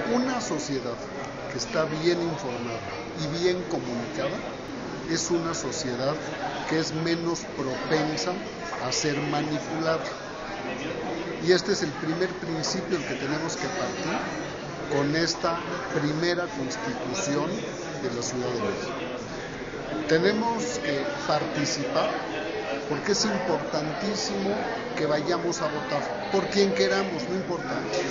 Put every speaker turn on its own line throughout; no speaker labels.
Una sociedad que está bien informada y bien comunicada es una sociedad que es menos propensa a ser manipulada. Y este es el primer principio que tenemos que partir con esta primera constitución de la Ciudad de México. Tenemos que participar porque es importantísimo que vayamos a votar, por quien queramos, no importa.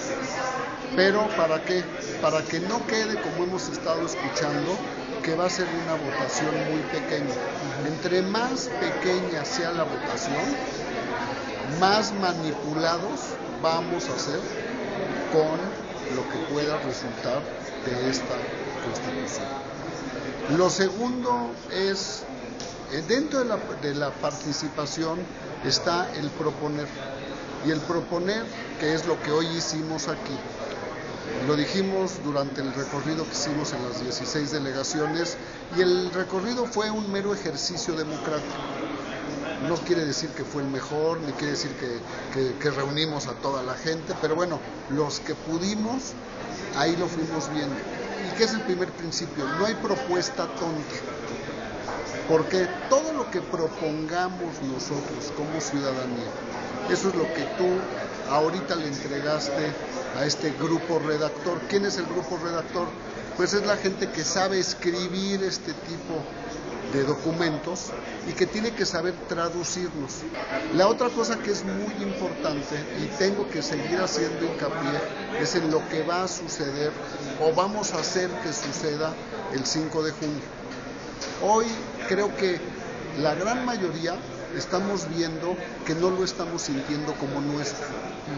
Pero ¿para qué? Para que no quede, como hemos estado escuchando, que va a ser una votación muy pequeña. Entre más pequeña sea la votación, más manipulados vamos a ser con lo que pueda resultar de esta Constitución. Lo segundo es, dentro de la participación está el proponer. Y el proponer, que es lo que hoy hicimos aquí. Lo dijimos durante el recorrido que hicimos en las 16 delegaciones, y el recorrido fue un mero ejercicio democrático. No quiere decir que fue el mejor, ni quiere decir que reunimos a toda la gente, pero bueno, los que pudimos, ahí lo fuimos viendo. ¿Y qué es el primer principio? No hay propuesta tonta, porque todo lo que propongamos nosotros como ciudadanía, eso es lo que tú ahorita le entregaste a este grupo redactor. ¿Quién es el grupo redactor? Pues es la gente que sabe escribir este tipo de documentos y que tiene que saber traducirlos. La otra cosa que es muy importante y tengo que seguir haciendo hincapié es en lo que va a suceder o vamos a hacer que suceda el 5 de junio. Hoy creo que la gran mayoría estamos viendo que no lo estamos sintiendo como nuestro.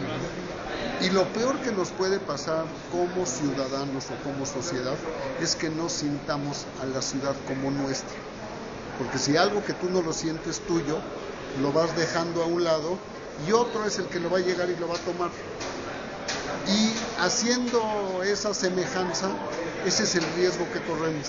Y lo peor que nos puede pasar como ciudadanos o como sociedad es que no sintamos a la ciudad como nuestra. Porque si algo que tú no lo sientes tuyo, lo vas dejando a un lado y otro es el que lo va a llegar y lo va a tomar. Y haciendo esa semejanza, ese es el riesgo que corremos.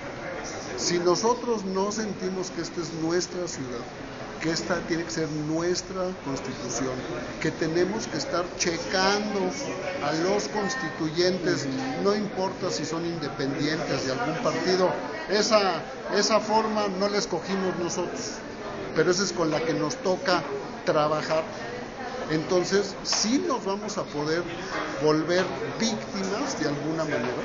Si nosotros no sentimos que esta es nuestra ciudad, que esta tiene que ser nuestra constitución, que tenemos que estar checando a los constituyentes, no importa si son independientes de algún partido, esa forma no la escogimos nosotros, pero esa es con la que nos toca trabajar. Entonces sí nos vamos a poder volver víctimas de alguna manera,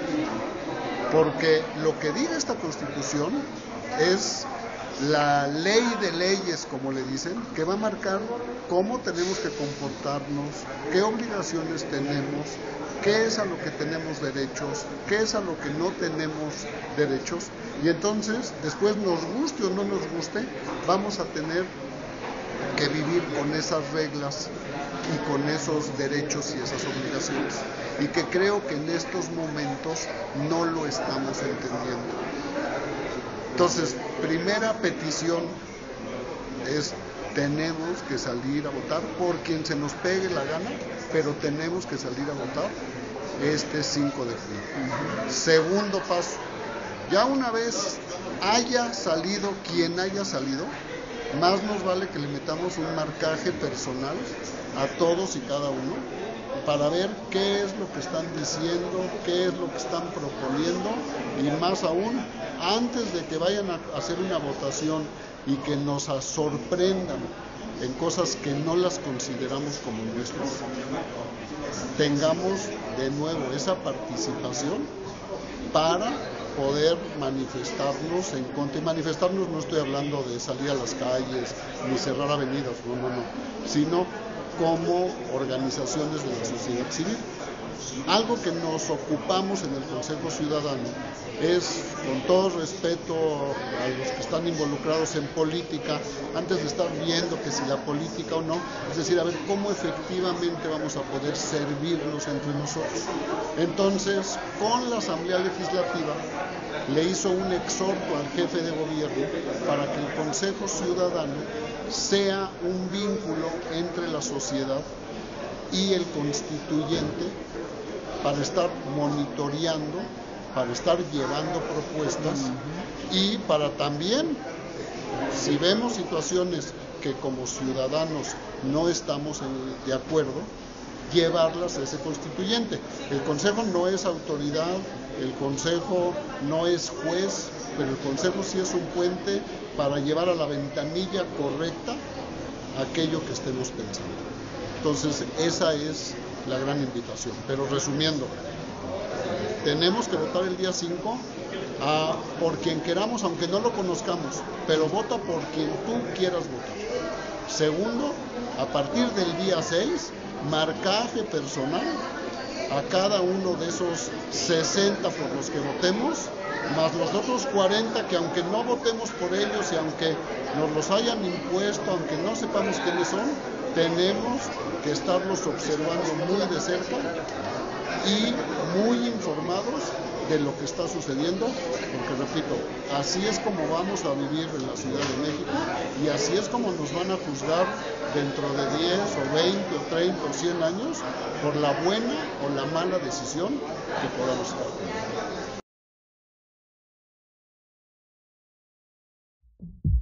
porque lo que diga esta constitución es la ley de leyes, como le dicen, que va a marcar cómo tenemos que comportarnos, qué obligaciones tenemos, qué es a lo que tenemos derechos, qué es a lo que no tenemos derechos, y entonces, después nos guste o no nos guste, vamos a tener que vivir con esas reglas y con esos derechos y esas obligaciones, y que creo que en estos momentos no lo estamos entendiendo. Entonces, primera petición es: tenemos que salir a votar por quien se nos pegue la gana, pero tenemos que salir a votar este 5 de junio. Segundo paso, ya una vez haya salido quien haya salido, más nos vale que le metamos un marcaje personal a todos y cada uno para ver qué es lo que están diciendo, qué es lo que están proponiendo, y más aún, antes de que vayan a hacer una votación y que nos sorprendan en cosas que no las consideramos como nuestras, tengamos de nuevo esa participación para poder manifestarnos en contra. Y manifestarnos no estoy hablando de salir a las calles ni cerrar avenidas, no, sino como organizaciones de la sociedad civil. Algo que nos ocupamos en el Consejo Ciudadano es, con todo respeto a los que están involucrados en política, antes de estar viendo que si la política o no, es decir, a ver cómo efectivamente vamos a poder servirnos entre nosotros. Entonces, con la Asamblea Legislativa le hizo un exhorto al jefe de gobierno para que el Consejo Ciudadano sea un vínculo entre la sociedad y el constituyente, para estar monitoreando, para estar llevando propuestas y para también, si vemos situaciones que como ciudadanos no estamos de acuerdo, llevarlas a ese constituyente. El Consejo no es autoridad, el Consejo no es juez, pero el Consejo sí es un puente para llevar a la ventanilla correcta aquello que estemos pensando. Entonces, esa es la gran invitación. Pero resumiendo, tenemos que votar el día 5 por quien queramos, aunque no lo conozcamos, pero vota por quien tú quieras votar. Segundo, a partir del día 6, marcaje personal a cada uno de esos 60 por los que votemos, más los otros 40 que aunque no votemos por ellos y aunque nos los hayan impuesto, aunque no sepamos quiénes son, tenemos que estarlos observando muy de cerca y muy informados de lo que está sucediendo, porque repito, así es como vamos a vivir en la Ciudad de México y así es como nos van a juzgar dentro de 10 o 20 o 30 o 100 años por la buena o la mala decisión que podamos estar tomando.